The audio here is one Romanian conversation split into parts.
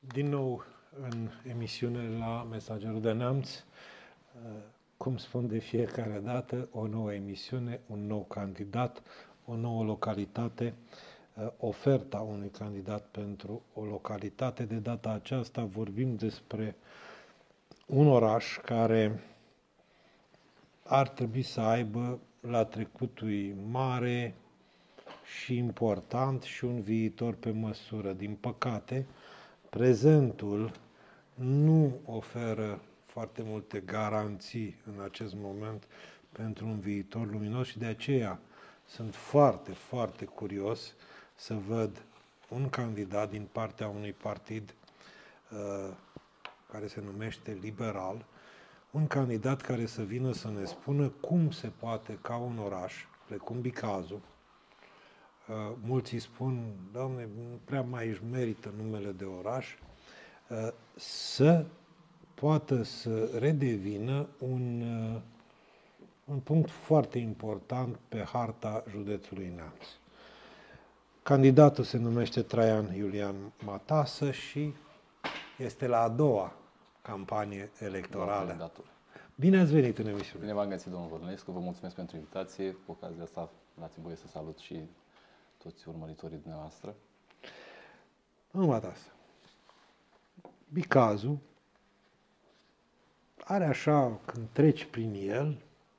Din nou în emisiune la Mesagerul de Neamț, cum spun de fiecare dată, o nouă emisiune, un nou candidat, o nouă localitate, oferta unui candidat pentru o localitate. De data aceasta vorbim despre un oraș care ar trebui să aibă la trecutul mare și important și un viitor pe măsură. Din păcate, prezentul nu oferă foarte multe garanții în acest moment pentru un viitor luminos și de aceea sunt foarte, foarte curios să văd un candidat din partea unui partid care se numește Liberal, un candidat care să vină să ne spună cum se poate ca un oraș, precum Bicazul, mulți îi spun, Doamne, nu prea mai își merită numele de oraș, să poată să redevină un punct foarte important pe harta județului Neamț. Candidatul se numește Traian Iulian Matasă și este la a doua campanie electorală. Bine ați venit în emisiune. Bine v-am găsit, domnul Vărnăescu, vă mulțumesc pentru invitație. Cu ocazia asta, dați-mi voie să salut și toți urmăritorii dumneavoastră. Domnul Matasă, Bicazul are așa, când treci prin el,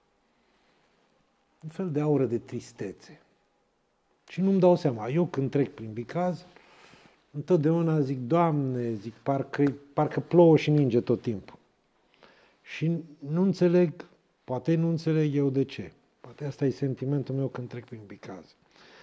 un fel de aură de tristețe. Și nu-mi dau seama. Eu când trec prin Bicaz, întotdeauna zic, Doamne, zic, parcă plouă și ninge tot timpul. Și nu înțeleg, poate nu înțeleg eu de ce. Poate asta e sentimentul meu când trec prin Bicaz.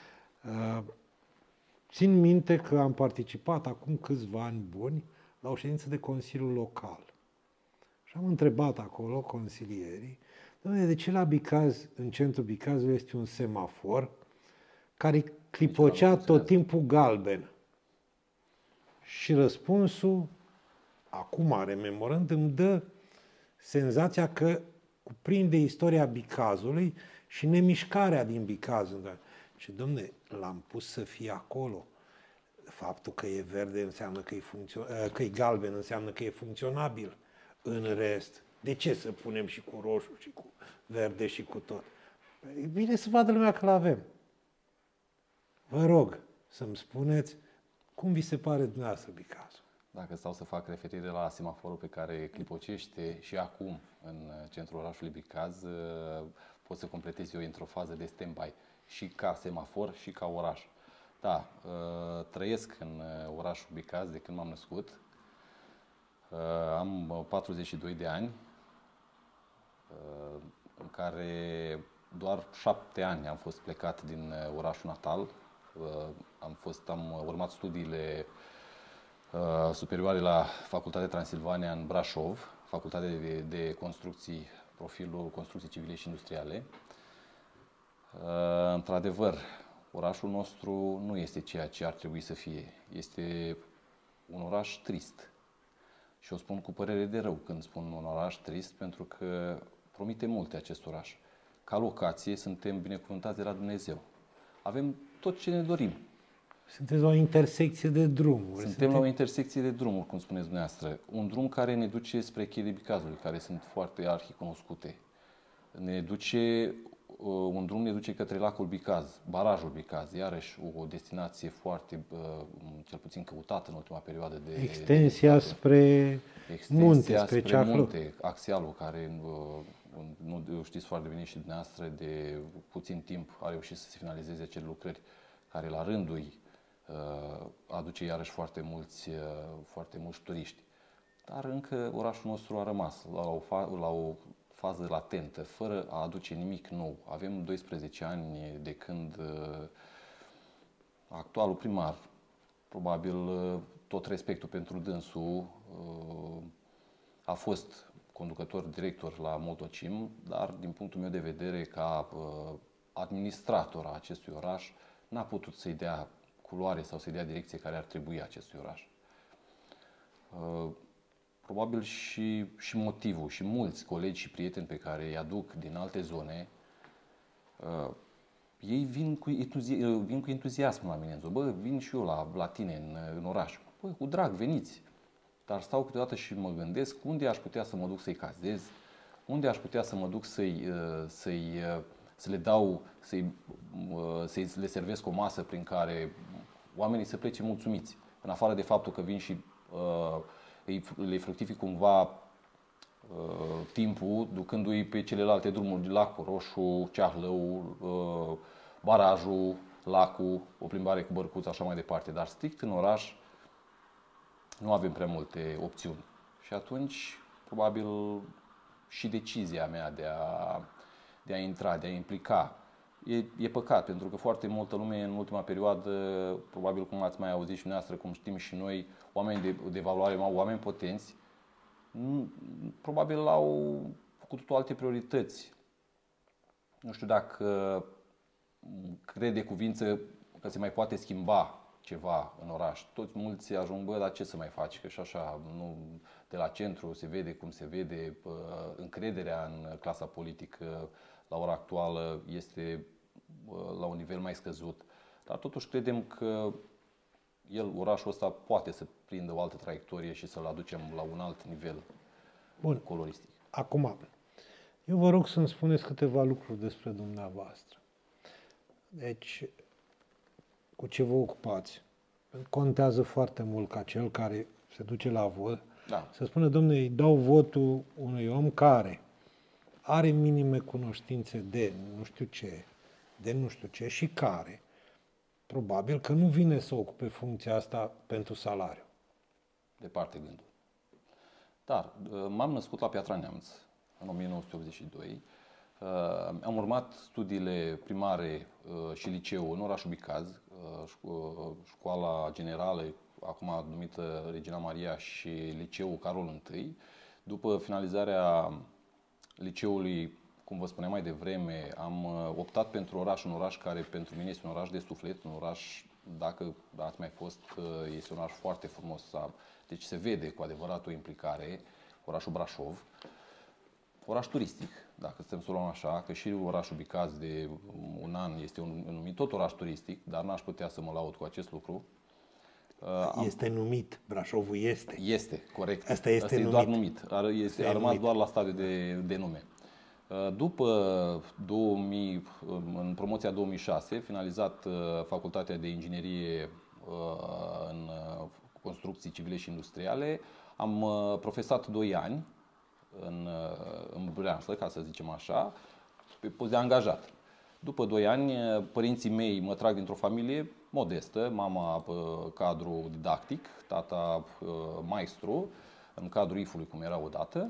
Țin minte că am participat acum câțiva ani buni la o ședință de Consiliu Local. Și am întrebat acolo consilierii, Doamne, de ce la Bicaz, în centrul Bicazului, este un semafor care clipocea tot timpul galben? Și răspunsul, acum rememorând, îmi dă senzația că cuprinde istoria Bicazului și nemișcarea din Bicaz. Și, domne, l-am pus să fie acolo. Faptul că e verde înseamnă că e galben înseamnă că e funcționabil. În rest, de ce să punem și cu roșu și cu verde și cu tot? E bine să vadă lumea că l-avem. Vă rog să-mi spuneți cum vi se pare dumneavoastră Bicazul. Dacă stau să fac referire la semaforul pe care clipocește și acum în centrul orașului Bicaz, pot să completez eu într-o fază de stand-by și ca semafor și ca oraș. Da, trăiesc în orașul Bicaz de când m-am născut. Am 42 de ani, în care doar 7 ani am fost plecat din orașul natal. Am urmat studiile superioare la Facultatea Transilvania în Brașov, Facultatea de Construcții, profilul Construcții Civile și Industriale. Într-adevăr, orașul nostru nu este ceea ce ar trebui să fie. Este un oraș trist. Și o spun cu părere de rău când spun un oraș trist, pentru că promite multe acest oraș. Ca locație suntem binecuvântați de la Dumnezeu. Avem tot ce ne dorim. Sunteți la o intersecție de drumuri. Suntem la o intersecție de drumuri, cum spuneți dumneavoastră. Un drum care ne duce spre cheile Bicazului, care sunt foarte arhicunoscute. Un drum ne duce către lacul Bicaz, barajul Bicaz, iarăși o destinație foarte, cel puțin căutată în ultima perioadă de... Extensia spre munte, spre munte, axialul, care nu știți foarte bine și dumneavoastră, de puțin timp a reușit să se finalizeze acele lucrări, care la rândul ei aduce iarăși foarte mulți turiști. Dar încă orașul nostru a rămas la o fază latentă, fără a aduce nimic nou. Avem 12 ani de când actualul primar, probabil tot respectul pentru dânsul, a fost conducător, director la Motocim, dar din punctul meu de vedere, ca administrator a acestui oraș, n-a putut să-i dea culoare sau să-i dea direcție care ar trebui acestui oraș. Probabil și motivul, și mulți colegi și prieteni pe care îi aduc din alte zone, ei vin cu entuziasm la mine. Bă, vin și eu la tine în oraș. Bă, cu drag, veniți. dar stau câteodată și mă gândesc unde aș putea să mă duc să-i cazez, unde aș putea să mă duc să le dau, să le servesc o masă prin care oamenii să plece mulțumiți. În afară de faptul că vin și le fructific cumva timpul, ducându-i pe celelalte drumuri, Lacul Roșu, Ceahlău, barajul, lacul, o plimbare cu bărcuța, așa mai departe. Dar strict în oraș nu avem prea multe opțiuni. Și atunci, probabil, și decizia mea de a intra, de a implica, e păcat, pentru că foarte multă lume în ultima perioadă, probabil cum ați mai auzit și dumneavoastră, cum știm și noi, oameni de valoare, oameni potenți, probabil au făcut toate alte priorități. Nu știu dacă crede cuvință că se mai poate schimba ceva în oraș. Toți mulți ajung, bă, dar ce să mai faci? Că și așa, nu, de la centru se vede cum se vede, încrederea în clasa politică la ora actuală este la un nivel mai scăzut. Dar totuși credem că orașul ăsta poate să prindă o altă traiectorie și să-l aducem la un alt nivel coloristic. Acum, eu vă rog să-mi spuneți câteva lucruri despre dumneavoastră. Deci, cu ce vă ocupați? Contează foarte mult ca cel care se duce la vot să spună, domnule, îi dau votul unui om care are minime cunoștințe de nu știu ce și care probabil că nu vine să ocupe funcția asta pentru salariu. Departe gândul. Dar m-am născut la Piatra Neamț în 1982. Am urmat studiile primare și liceu în orașul Bicaz, școala generală, acum numită Regina Maria, și liceul Carol I. După finalizarea liceului, cum vă spuneam mai devreme, am optat pentru un oraș care pentru mine este un oraș de suflet, un oraș, dacă ați mai fost, este un oraș foarte frumos. Deci se vede cu adevărat o implicare, orașul Brașov. Oraș turistic, dacă suntem să o luăm așa, că și orașul Bicaz de un an este numit tot oraș turistic, dar n-aș putea să mă laud cu acest lucru. Este numit, Brașovul este. Este, corect. Asta este numit. Doar numit, a rămas doar la stadiu de nume. După 2000, în promoția 2006, finalizat facultatea de inginerie în construcții civile și industriale, am profesat 2 ani în branșă, ca să zicem așa, pe post de angajat. După 2 ani, părinții mei mă trag dintr-o familie modestă, mama cadru didactic, tata maestru, în cadrul IF-ului, cum era odată.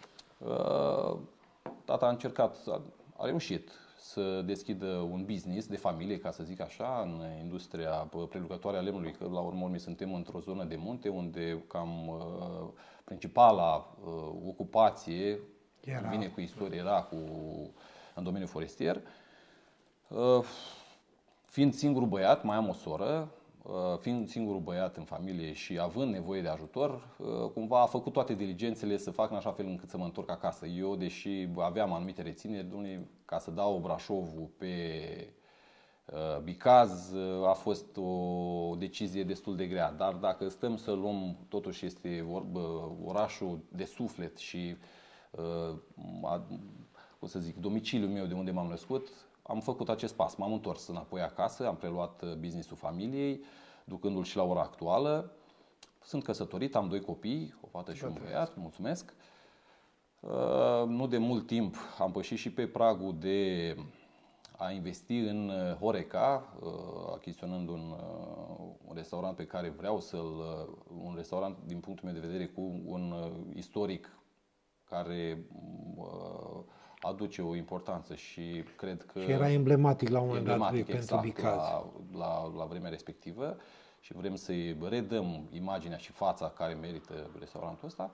Tata a încercat, a reușit să deschidă un business de familie, ca să zic așa, în industria prelucrătoare a lemnului, că la urmă suntem într-o zonă de munte unde cam principala ocupație, vine cu istorie, era în domeniul forestier. Fiind singurul băiat, mai am o soră, fiind singurul băiat în familie și având nevoie de ajutor, cumva a făcut toate diligențele să fac în așa fel încât să mă întorc acasă. Eu, deși aveam anumite rețineri, ca să dau Brașovul pe Bicaz, a fost o decizie destul de grea. Dar dacă stăm să luăm, totuși este orașul de suflet și, cum să zic, domiciliul meu de unde m-am născut, am făcut acest pas. M-am întors înapoi acasă, am preluat business-ul familiei, ducându-l și la ora actuală. Sunt căsătorit, am 2 copii, o fată și un băiat, mulțumesc. Nu de mult timp am pășit și pe pragul de a investi în Horeca, achiziționând un restaurant pe care vreau un restaurant din punctul meu de vedere cu un istoric care aduce o importanță și cred că... Și era emblematic la un moment dat pentru Bicaz. La vremea respectivă și vrem să-i redăm imaginea și fața care merită restaurantul ăsta.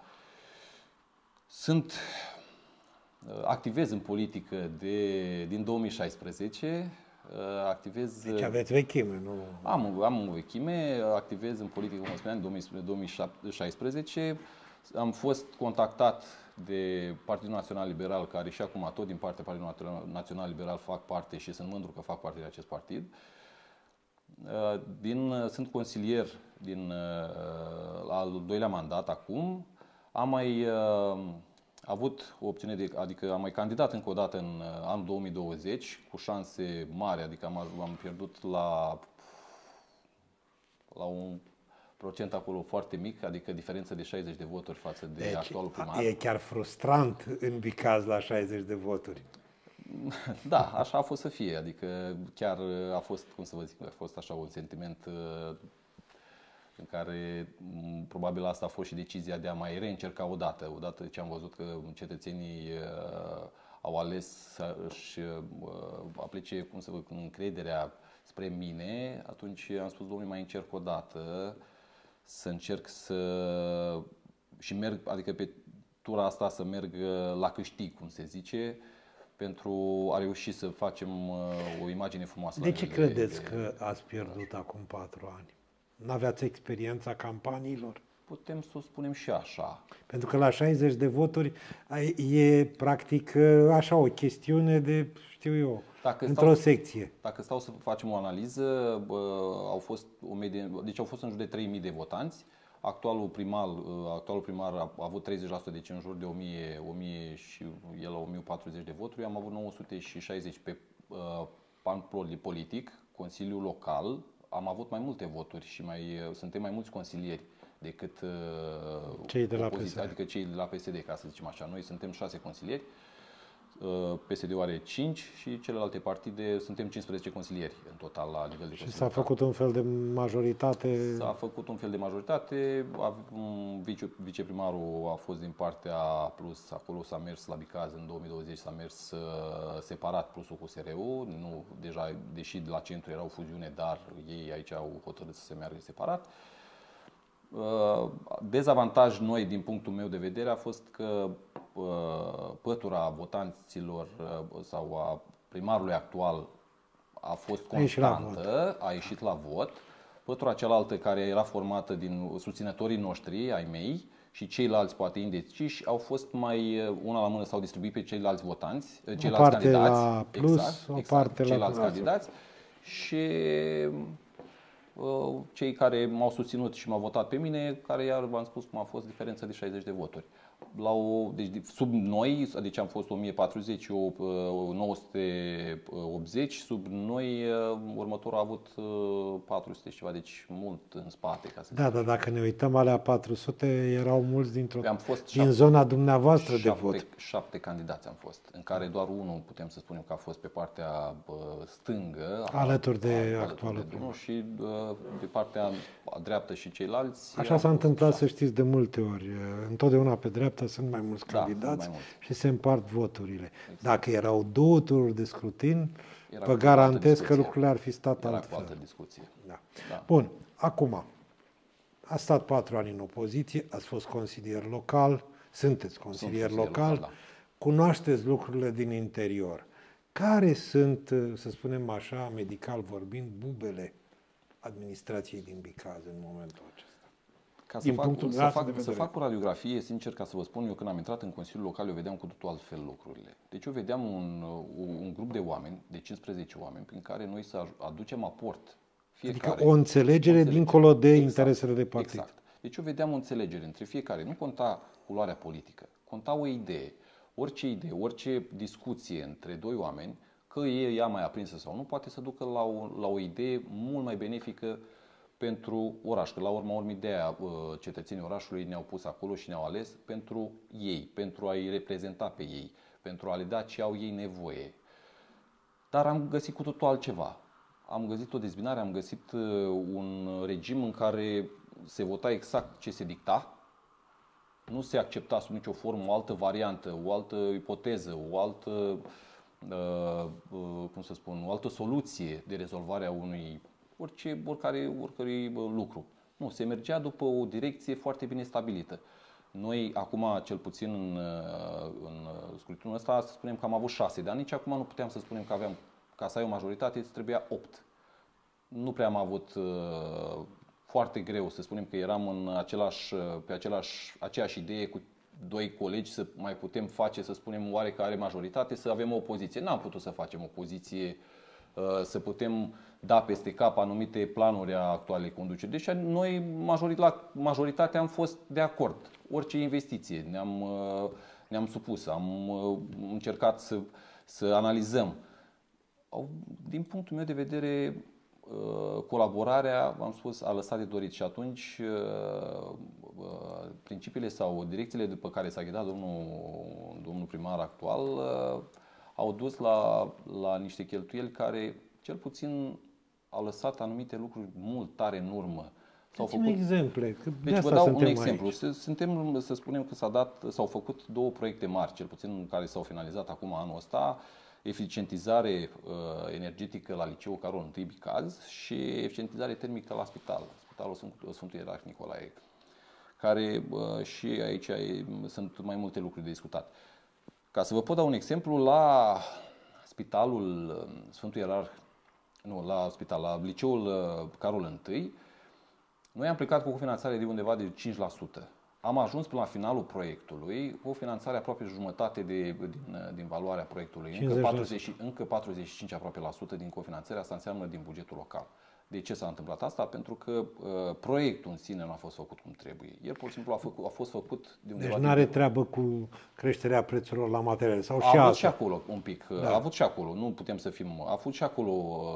Activez în politică din 2016. Deci aveți vechime, nu? Am o vechime, activez în politică, cum spuneam, în 2016. Am fost contactat de Partidul Național Liberal, care și acum tot din partea Partidului Național Liberal fac parte și sunt mândru că fac parte de acest partid. Sunt consilier al doilea mandat acum. Am mai avut o opțiune, adică am mai candidat încă o dată în anul 2020 cu șanse mari, adică am pierdut la un procent acolo foarte mic, adică diferență de 60 de voturi față de actualul primar. E chiar frustrant în Bicaz la 60 de voturi. Da, așa a fost să fie, adică chiar a fost, cum să vă zic, a fost așa un sentiment în care probabil asta a fost și decizia de a mai reîncerca odată ce am văzut că cetățenii au ales să-și aplice, cum să văd, încrederea spre mine, atunci am spus, domnule, mai încerc o dată, să încerc și merg, adică pe tura asta să merg la câștig, cum se zice, pentru a reuși să facem o imagine frumoasă. De ce credeți că ați pierdut acum 4 ani? N-aveați experiența campaniilor? Putem să o spunem și așa. Pentru că la 60 de voturi e practic așa o chestiune de, știu eu, într-o secție. Dacă stau să facem o analiză, au fost au fost în jur de 3000 de votanți. Actualul primar a avut 30%, deci în jur de 1000 și el la 1040 de voturi. Am avut 960 pe plan politic, Consiliul Local. Am avut mai multe voturi și suntem mai mulți consilieri decât cei de la PSD. Adică cei de la PSD, ca să zicem așa. Noi suntem 6 consilieri, PSD-ul are 5 și celelalte partide suntem 15 consilieri în total la nivel de Și s-a făcut un fel de majoritate? S-a făcut un fel de majoritate. Viceprimarul a fost din partea Plus, acolo s-a mers la Bicaz în 2020, s-a mers separat Plusul cu SRU. Nu, deja, deși de la centru era o fuziune, dar ei aici au hotărât să se meargă separat. Dezavantaj noi, din punctul meu de vedere, a fost că pătura votanților sau a primarului actual a fost constantă, a ieșit la vot. Pătura cealaltă, care era formată din susținătorii noștri, ai mei, și ceilalți poate indeciși, au fost mai una la mână, s-au distribuit pe ceilalți votanți, ceilalți candidați, la Plus, o parte ceilalți la candidați și cei care m-au susținut și m-au votat pe mine, care iar v-am spus cum a fost diferența de 60 de voturi. Deci sub noi, deci am fost 1040, 980, sub noi următorul a avut 400 și ceva, deci mult în spate. Ca să dar dacă ne uităm, alea 400 erau mulți din din zona dumneavoastră de vot. 7 candidați am fost, în care doar unul putem să spunem că a fost pe partea stângă, alături de actualul primar, și pe partea dreaptă și ceilalți. Așa s-a întâmplat, să știți, de multe ori. Întotdeauna pe dreapta sunt mai mulți candidați și se împart voturile. Exact. Dacă erau 2 tururi de scrutin, vă garantez că lucrurile ar fi stat altfel. Discuție. Da. Bun, acum, ați stat 4 ani în opoziție, ați fost consilier local, sunteți consilier local, da. Cunoașteți lucrurile din interior. Care sunt, să spunem așa, medical vorbind, bubele administrației din Bicaz în momentul acesta? Ca să fac o radiografie, sincer, ca să vă spun, eu când am intrat în Consiliul Local, eu vedeam cu totul altfel lucrurile. Deci eu vedeam un grup de oameni, de 15 oameni, prin care noi să aducem aport fiecare. Adică o înțelegere dincolo de interesele de partid. Exact. Deci eu vedeam o înțelegere între fiecare. Nu conta culoarea politică, conta o idee. Orice orice discuție între 2 oameni, că e ea mai aprinsă sau nu, poate să ducă la o idee mult mai benefică pentru oraș, că la urma urmei de aia cetățenii orașului ne-au pus acolo și ne-au ales pentru ei, pentru a-i reprezenta pe ei, pentru a le da ce au ei nevoie. Dar am găsit cu totul altceva. Am găsit o dezbinare, am găsit un regim în care se vota exact ce se dicta, nu se accepta sub nicio formă o altă variantă, o altă ipoteză, o altă, o altă soluție de rezolvare a oricărui lucru. Nu, se mergea după o direcție foarte bine stabilită. Noi, acum, cel puțin în scrutinul ăsta, să spunem că am avut 6, dar nici acum nu puteam să spunem că aveam, ca să ai o majoritate, îți trebuia 8. Nu prea am avut foarte greu să spunem că eram pe aceeași idee cu 2 colegi să mai putem face, să spunem, oarecare majoritate, să avem o opoziție. N-am putut să facem o poziție să putem da peste cap anumite planuri a actualei conduceri. Deci noi, majoritatea, am fost de acord. Orice investiție ne-am supus, am încercat să analizăm. Din punctul meu de vedere, colaborarea, am spus, a lăsat de dorit și atunci principiile sau direcțiile după care s-a ghidat domnul primar actual au dus la niște cheltuieli care, cel puțin, au lăsat anumite lucruri mult tare în urmă. Dați-mi exemple. Deci vă dau un exemplu. Să spunem că s-au făcut două proiecte mari, cel puțin care s-au finalizat acum anul ăsta: eficientizare energetică la Liceul Carol I Bicaz și eficientizare termică la Spitalul Sfântul Ierarh Nicolae, care și aici sunt mai multe lucruri de discutat. Ca să vă pot da un exemplu, la Spitalul Sfântul Ierarh, la Liceul Carol I, noi am plecat cu o finanțare de undeva de 5%. Am ajuns până la finalul proiectului cu o finanțare aproape jumătate din valoarea proiectului. Încă 45 aproape la sută din cofinanțare, asta înseamnă din bugetul local. De ce s-a întâmplat asta? Pentru că proiectul în sine nu a fost făcut cum trebuie. El pur și simplu a fost făcut de undeva. Deci nu are treabă cu creșterea prețurilor la materiale sau a avut și acolo un pic. Da. A avut și acolo, nu putem să fim. A avut și acolo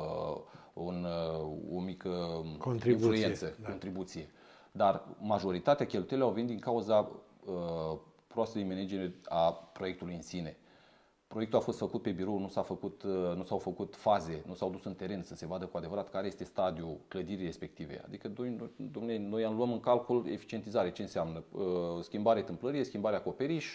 o mică contribuție. Dar majoritatea cheltuielilor au venit din cauza prostului management a proiectului în sine. Proiectul a fost făcut pe birou, nu s-au făcut faze, nu s-au dus în teren să se vadă cu adevărat care este stadiul clădirii respective. Adică, noi am luat în calcul eficientizare. Ce înseamnă? Schimbare tâmplărie, schimbare acoperiș,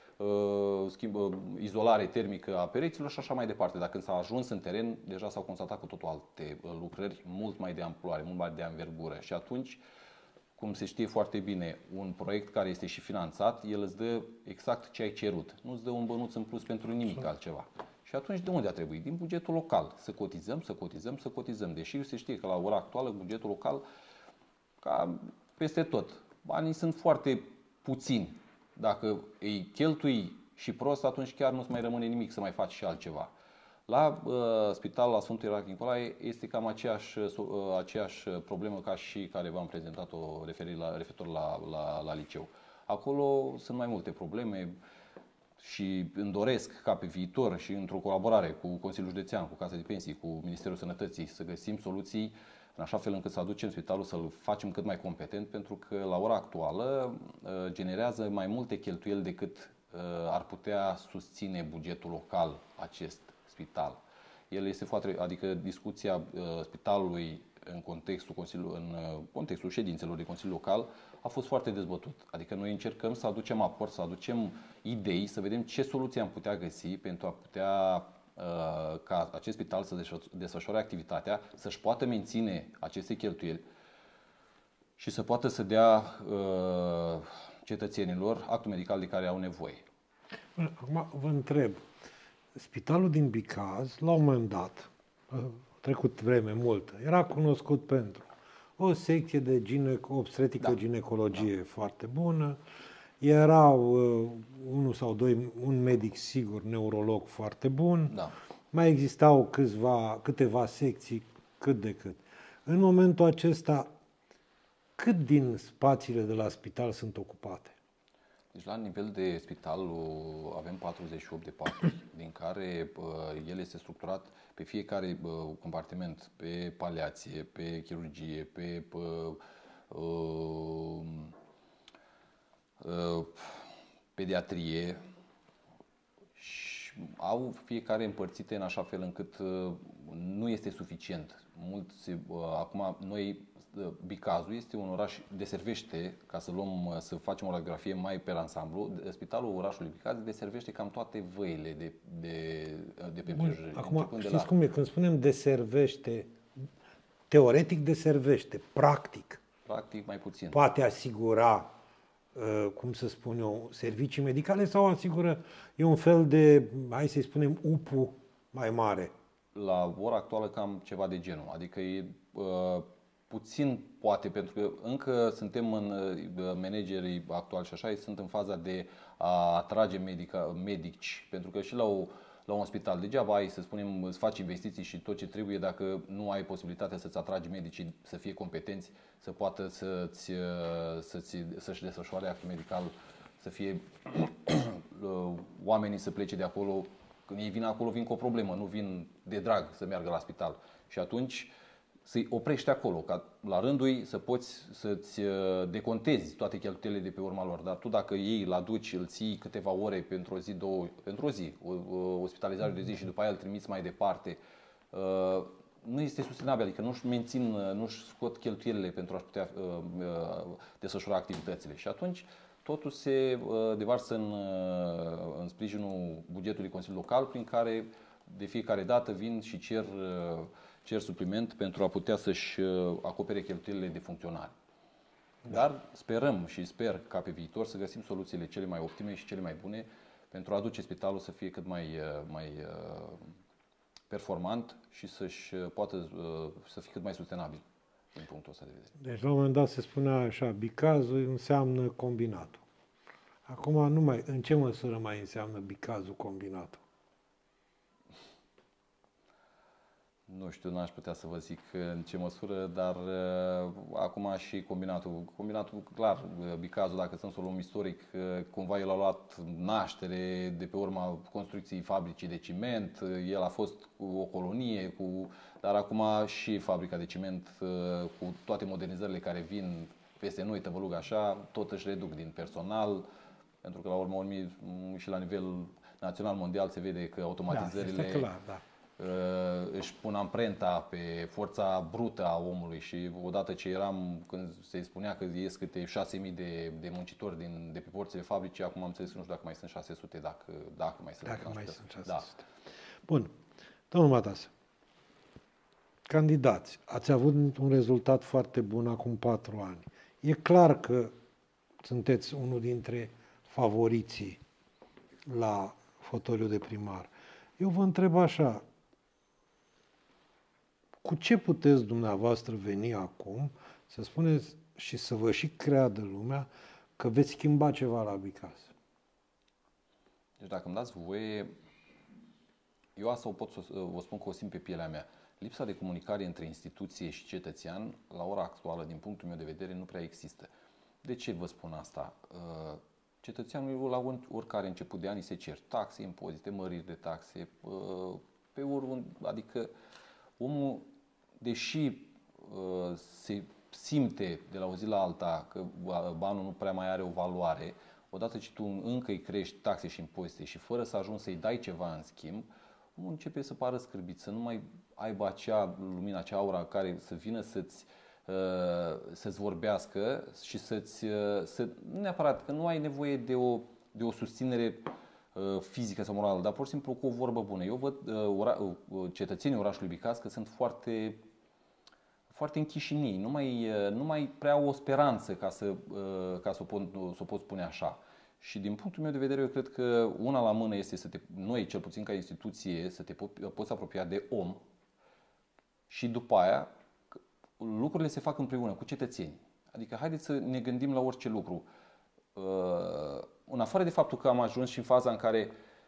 izolare termică a pereților și așa mai departe. Dar când s-a ajuns în teren, deja s-au constatat cu totul alte lucrări, mult mai de amploare, mult mai de anvergură. Și atunci, cum se știe foarte bine, un proiect care este și finanțat, el îți dă exact ce ai cerut. Nu îți dă un bănuț în plus pentru nimic altceva. Și atunci de unde a trebuit? Din bugetul local. Să cotizăm. Deși se știe că la ora actuală bugetul local, ca peste tot, banii sunt foarte puțini. Dacă îi cheltui și prost, atunci chiar nu-ți mai rămâne nimic să mai faci și altceva. La Spitalul la Sfântul Ierarh Nicolae este cam aceeași problemă ca și care v-am prezentat-o referitor la liceu. Acolo sunt mai multe probleme și îmi doresc ca pe viitor și într-o colaborare cu Consiliul Județean, cu Casa de Pensii, cu Ministerul Sănătății, să găsim soluții în așa fel încât să aducem spitalul, să-l facem cât mai competent, pentru că la ora actuală generează mai multe cheltuieli decât ar putea susține bugetul local acest spital. El este foarte, adică discuția spitalului în contextul ședințelor de Consiliu Local a fost foarte dezbătut. Adică noi încercăm să aducem aport, să aducem idei, să vedem ce soluții am putea găsi pentru a putea ca acest spital să desfășoare activitatea, să-și poată menține aceste cheltuieli și să poată să dea cetățenilor actul medical de care au nevoie. Acum vă întreb, spitalul din Bicaz, la un moment dat, a trecut vreme multă, era cunoscut pentru o secție de obstetrică-ginecologie foarte bună, erau unul sau doi, un medic sigur, neurolog foarte bun, mai existau câteva secții cât de cât. În momentul acesta, cât din spațiile de la spital sunt ocupate? Deci la nivel de spital avem 48 de paturi, din care el este structurat pe fiecare compartiment, pe paliație, pe chirurgie, pe pediatrie, și au fiecare împărțite în așa fel încât nu este suficient. Acum noi, Bicazul este un oraș, deservește, ca să facem o radiografie mai pe ansamblu, spitalul orașului Bicaz deservește cam toate văile de pe împrejurări. Acum, știți cum e? Când spunem deservește, teoretic deservește, practic mai puțin. Poate asigura, cum să spun eu, servicii medicale sau asigură, e un fel de, hai să-i spunem, UPU mai mare? La ora actuală cam ceva de genul, adică e puțin poate, pentru că încă suntem managerii actuali și așa, sunt în faza de a atrage medici, pentru că și la la un spital. Degeaba ai, să spunem, să faci investiții și tot ce trebuie dacă nu ai posibilitatea să-ți atragi medicii să fie competenți, să poată să-și desfășoare actul medical, să fie oamenii să plece de acolo. Când ei vin acolo, vin cu o problemă, nu vin de drag să meargă la spital. Și atunci să-i oprești acolo, ca la rândul ei să poți să-ți decontezi toate cheltuielile de pe urma lor. Dar tu dacă ei îl aduci, îl ții câteva ore pentru o zi, două, pentru o zi, o ospitalizare de zi și după aia îl trimiți mai departe, nu este sustenabil, adică nu-și mențin, nu-și scot cheltuielile pentru a-și putea desfășura activitățile. Și atunci totul se devarsă în sprijinul bugetului Consiliului Local, prin care de fiecare dată vin și cer supliment pentru a putea să-și acopere cheltuielile de funcționare. Dar sperăm și sper ca pe viitor să găsim soluțiile cele mai optime și cele mai bune pentru a aduce spitalul să fie cât mai performant și să fie cât mai sustenabil din punctul ăsta de vedere. Deci la un moment dat se spunea așa, bicazul înseamnă combinatul. Acum în ce măsură mai înseamnă bicazul combinatul? Nu știu, n-aș putea să vă zic în ce măsură, dar acum și combinatul. Combinatul, clar, bicazul, dacă sunt să o luăm istoric, cumva el a luat naștere de pe urma construcției fabricii de ciment, el a fost o colonie, dar acum și fabrica de ciment, cu toate modernizările care vin peste noi, Tăvălug, așa, tot își reduc din personal, pentru că la urmă urmii și la nivel național, mondial, se vede că automatizările... Da, este clar, da. Își pun amprenta pe forța brută a omului și odată ce când se spunea că ies câte 6.000 de muncitori de pe porțile fabricii, acum am înțeles că nu știu dacă mai sunt 600, dacă mai sunt. Dacă mai sunt 600. Da. Bun. Domnul Matas, candidați, ați avut un rezultat foarte bun acum 4 ani. E clar că sunteți unul dintre favoriții la fotoliul de primar. Eu vă întreb așa, cu ce puteți dumneavoastră veni acum să spuneți și să vă și creadă lumea că veți schimba ceva la Bicaz? Deci dacă îmi dați voie, eu asta o spun că o simt pe pielea mea. Lipsa de comunicare între instituție și cetățean, la ora actuală, din punctul meu de vedere, nu prea există. De ce vă spun asta? Cetățeanul la oricare început de ani se cer taxe, impozite, măriri de taxe, adică omul, deși se simte de la o zi la alta că banul nu prea mai are o valoare, odată ce tu încă îi crești taxe și impozite și fără să ajungi să-i dai ceva în schimb, omul începe să pară scârbit, să nu mai aibă acea lumină, acea aura care să vină să-ți vorbească și nu neapărat că nu ai nevoie de o susținere fizică sau morală, dar pur și simplu cu o vorbă bună. Eu văd cetățenii orașului Bicaz că sunt foarte, foarte închiși în ei, nu mai prea au o speranță ca să o pot spune așa. Și din punctul meu de vedere, eu cred că una la mână este noi, cel puțin ca instituție, să te poți apropia de om și după aia lucrurile se fac împreună cu cetățenii. Adică haideți să ne gândim la orice lucru. În afară de faptul că am ajuns și în faza în care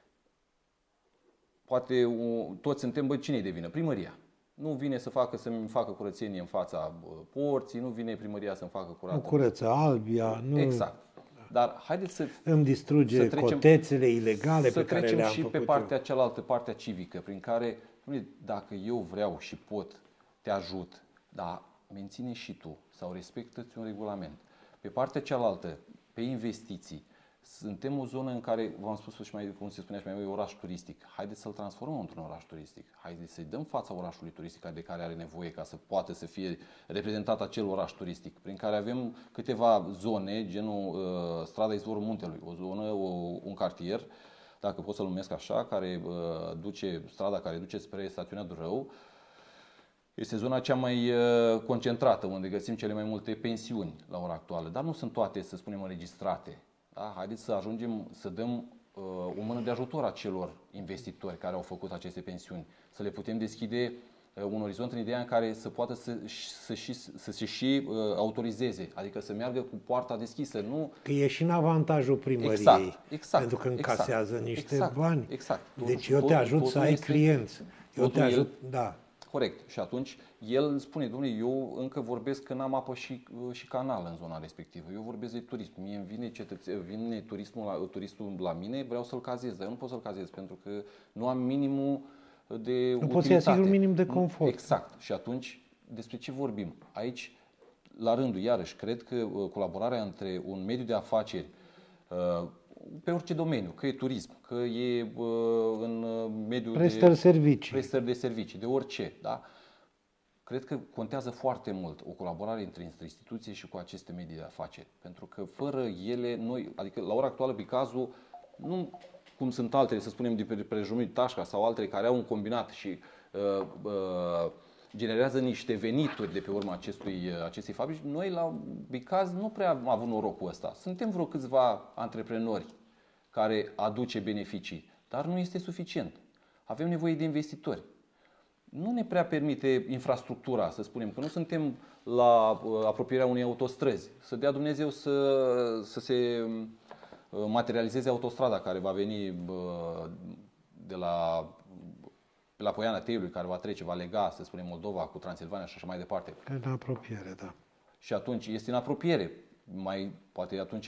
poate toți suntem, cine-i de vină? Primăria. Nu vine să-mi facă curățenie în fața porții, nu vine primăria să-mi facă curată. Nu curăță Albia, nu... Exact. Dar haideți îmi distruge cotețele ilegale pe care le-am făcut. Să trecem și pe partea cealaltă, partea civică, prin care, dacă eu vreau și pot, te ajut, dar menține și tu sau respectă-ți un regulament. Pe partea cealaltă, pe investiții, suntem o zonă în care, v-am spus și cum se spunea și mai oraș turistic. Haideți să-l transformăm într-un oraș turistic. Haideți să-i dăm fața orașului turistic de care are nevoie ca să poată să fie reprezentat acel oraș turistic, prin care avem câteva zone, genul strada Izvorul Muntelui, o zonă, un cartier, dacă pot să-l numesc așa, strada care duce spre stațiunea Durău. Este zona cea mai concentrată, unde găsim cele mai multe pensiuni la ora actuală, dar nu sunt toate, să spunem, înregistrate. Da? Haideți să ajungem să dăm o mână de ajutor acelor investitori care au făcut aceste pensiuni, să le putem deschide un orizont în ideea în care să poată să se și autorizeze, adică să meargă cu poarta deschisă, nu... Că e și în avantajul primăriei, Exact, pentru că încasează niște bani. Exact. Deci eu te ajut să ai clienți. Eu te ajut, da. Corect. Și atunci el spune, domnule, eu încă vorbesc că n-am apă și canal în zona respectivă. Eu vorbesc de turism. Mie îmi vine turistul la mine, vreau să-l cazez, dar eu nu pot să-l cazez pentru că nu am minimul de utilitate. Nu poți să-i asiguri minim de confort. Exact. Și atunci, despre ce vorbim? Aici, la rândul, iarăși, cred că colaborarea între un mediu de afaceri pe orice domeniu, că e turism, că e în mediul prestări de servicii, de orice, da? Cred că contează foarte mult o colaborare între instituții și cu aceste medii de afaceri. Pentru că fără ele, noi, adică la ora actuală, Bicazul, nu cum sunt altele, să spunem, de prejumiri Tașca sau altele care au un combinat și generează niște venituri de pe urma acestei fabrici, noi la Bicaz nu prea am avut norocul ăsta. Suntem vreo câțiva antreprenori care aduce beneficii, dar nu este suficient. Avem nevoie de investitori. Nu ne prea permite infrastructura, să spunem, că nu suntem la apropierea unei autostrăzi. Să dea Dumnezeu să se materializeze autostrada care va veni de la Poiana Teiului, care va trece, va lega, să spunem, Moldova cu Transilvania și așa mai departe. În apropiere, da. Și atunci este în apropiere. Poate atunci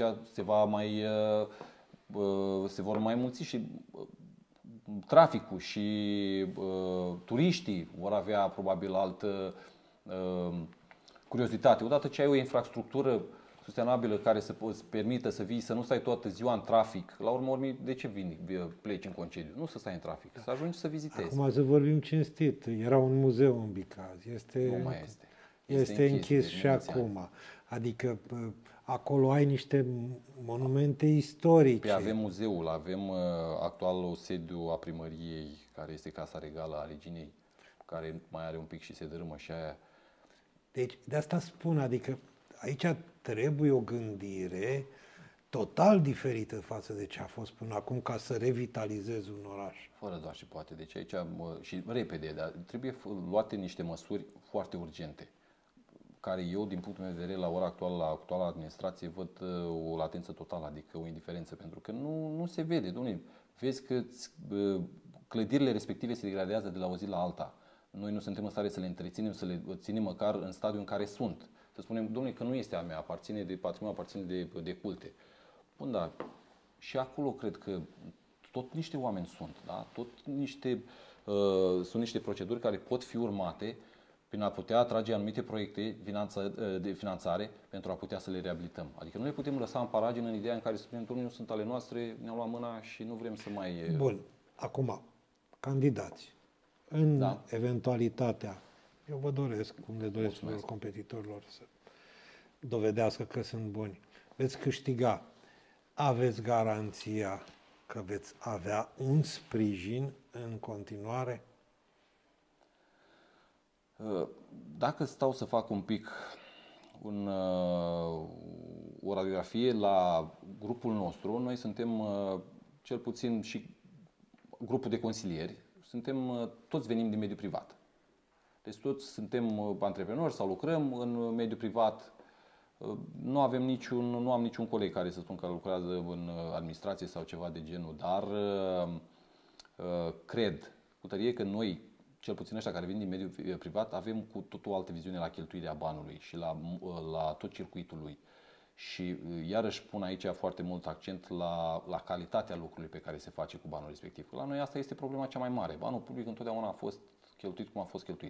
se vor mai mulți și traficul și turiștii vor avea probabil altă curiozitate. Odată ce ai o infrastructură sustenabilă care să îți permită să vii, să nu stai toată ziua în trafic. La urmă, de ce pleci în concediu? Nu să stai în trafic, să ajungi să vizitezi. Acum să vorbim cinstit. Era un muzeu în Bicaz. Nu mai este. Este închis și acum. Adică acolo ai niște monumente istorice. Păi avem muzeul, avem actualul sediu a primăriei, care este Casa Regală a Reginei, care mai are un pic și se dărâmă și aia. Deci de asta spun, adică aici trebuie o gândire total diferită față de ce a fost până acum ca să revitalizezi un oraș. Fără doar și poate. Deci aici și repede, dar trebuie luate niște măsuri foarte urgente, care eu, din punctul meu de vedere, la ora actuală, la actuala administrație, văd o latență totală, adică o indiferență, pentru că nu se vede. Dom'le, vezi că clădirile respective se degradează de la o zi la alta. Noi nu suntem în stare să le întreținem, să le ținem măcar în stadiul în care sunt. Să spunem, dom'le, că nu este a mea, aparține de patrimoniu, aparține de culte. Bun, dar și acolo cred că tot niște oameni sunt, da? Sunt niște proceduri care pot fi urmate prin a putea atrage anumite proiecte de finanțare pentru a putea să le reabilităm. Adică nu le putem lăsa în paragină în ideea în care spunem, domnule, nu sunt ale noastre, ne-au luat mâna și nu vrem să mai... Bun. Acum, candidați. În eventualitatea, eu vă doresc, cum le doresc tuturor competitorilor, să dovedească că sunt buni. Veți câștiga. Aveți garanția că veți avea un sprijin în continuare? Dacă stau să fac un pic o radiografie la grupul nostru, noi suntem cel puțin și grupul de consilieri, toți venim din mediul privat. Deci toți suntem antreprenori sau lucrăm în mediul privat. Nu am niciun coleg care să spun că lucrează în administrație sau ceva de genul, dar cred cu tărie că noi, cel puțin ăștia care vin din mediul privat, avem cu totul o altă viziune la cheltuirea banului și la tot circuitul lui. Și iarăși pun aici foarte mult accent la calitatea lucrului pe care se face cu banul respectiv. La noi asta este problema cea mai mare. Banul public întotdeauna a fost cheltuit cum a fost cheltuit.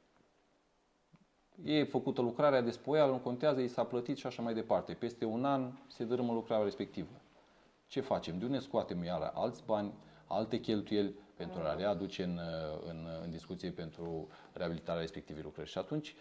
E făcută lucrarea de spoială, nu contează, i s-a plătit și așa mai departe. Peste un an se dărâmă lucrarea respectivă. Ce facem? De unde scoatem iară alți bani, alte cheltuieli pentru a readuce în discuție pentru reabilitarea respectivei lucrări? Și atunci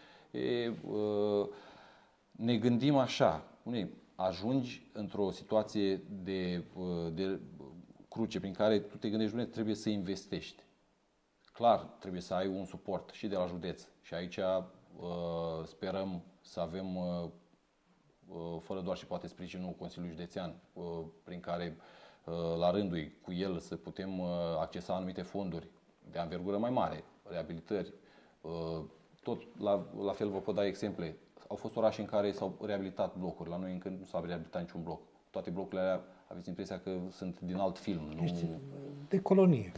ne gândim așa, ajungi într-o situație de cruce prin care tu te gândești, trebuie să investești. Clar, trebuie să ai un suport și de la județ. Și aici sperăm să avem, fără doar și poate sprijinul Consiliului Județean, prin care la rândul cu el să putem accesa anumite fonduri de anvergură mai mare, reabilitări, Tot la fel vă pot da exemple. Au fost orașe în care s-au reabilitat blocuri. La noi încă nu s-a reabilitat niciun bloc. Toate blocurile alea aveți impresia că sunt din alt film. De colonie.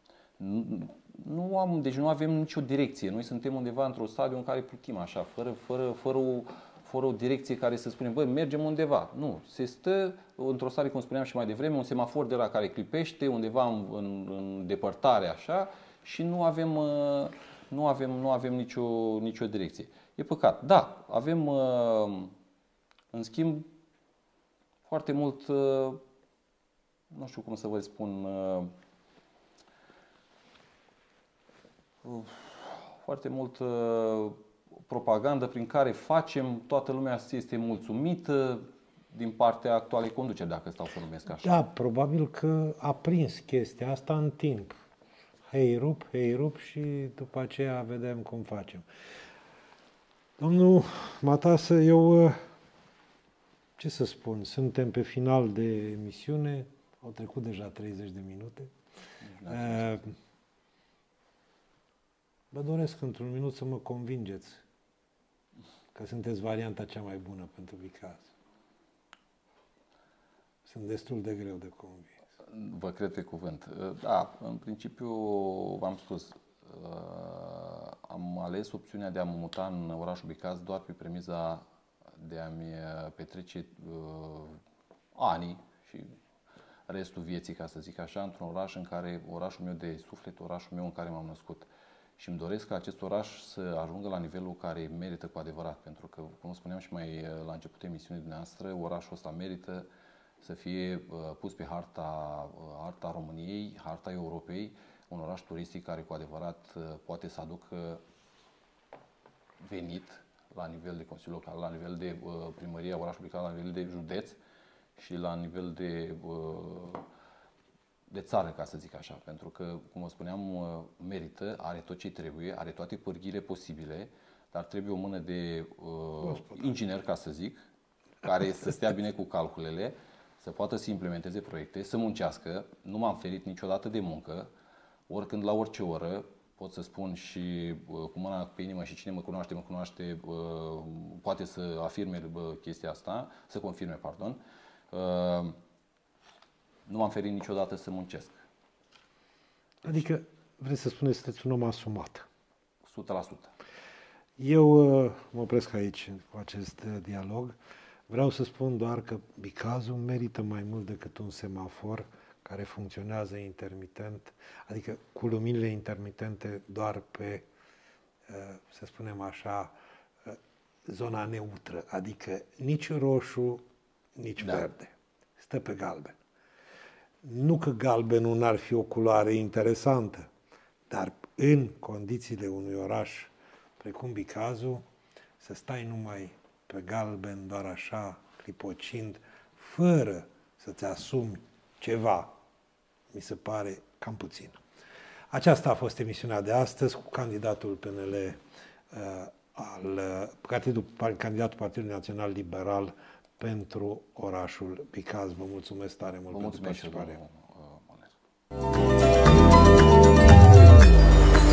Deci nu avem nicio direcție. Noi suntem undeva într-o stadiu în care plutim așa, fără o direcție care să spunem, băi, mergem undeva. Nu, se stă într-o stare, cum spuneam și mai devreme, un semafor de la care clipește undeva în depărtare așa și nu avem nicio direcție. E păcat. Da, avem în schimb foarte mult, nu știu cum să vă spun, foarte mult propagandă prin care toată lumea este mulțumită din partea actualei conduceri, dacă stau să numesc așa. Da, probabil că a prins chestia asta în timp. Hei rup și după aceea vedem cum facem. Domnul Matasă, eu, ce să spun, suntem pe final de emisiune, au trecut deja 30 de minute. Vă doresc într-un minut să mă convingeți că sunteți varianta cea mai bună pentru Vicaz. Sunt destul de greu de convins. Vă cred pe cuvânt. Da, în principiu, v-am spus, am ales opțiunea de a mă muta în orașul Vicaz doar pe premiza de a-mi petrece anii și restul vieții, ca să zic așa, într-un oraș orașul meu de suflet, orașul meu în care m-am născut. Și îmi doresc ca acest oraș să ajungă la nivelul care merită cu adevărat. Pentru că, cum spuneam și mai la începutul emisiunii dumneavoastră, orașul ăsta merită să fie pus pe harta României, harta Europei, un oraș turistic care cu adevărat poate să aducă venit la nivel de Consiliu Local, la nivel de primărie a orașului Vicaz, la nivel de județ și la nivel de țară, ca să zic așa, pentru că, cum vă spuneam, merită, are tot ce trebuie, are toate pârghiile posibile, dar trebuie o mână de inginer, ca să zic, care să stea bine cu calculele, să poată să implementeze proiecte, să muncească. Nu m-am ferit niciodată de muncă, oricând, la orice oră, pot să spun și cu mâna pe inimă, și cine mă cunoaște, poate să afirme chestia asta, să confirme, pardon. Nu m-am ferit niciodată să muncesc. Adică, vreți să spuneți, sunteți un om asumat. 100%. Eu mă opresc aici cu acest dialog. Vreau să spun doar că Vicazul merită mai mult decât un semafor care funcționează intermitent, adică cu luminile intermitente doar pe, să spunem așa, zona neutră, adică nici roșu, nici verde. Stă pe galben. Nu că galbenul n-ar fi o culoare interesantă, dar în condițiile unui oraș precum Vicazul, să stai numai pe galben, doar așa, clipocind, fără să-ți asumi ceva, mi se pare cam puțin. Aceasta a fost emisiunea de astăzi cu candidatul PNL, candidatul Partidului Național Liberal pentru orașul Vicaz. Vă mulțumesc tare mult pentru participare. Vă mulțumesc și eu, domnul Mănescu.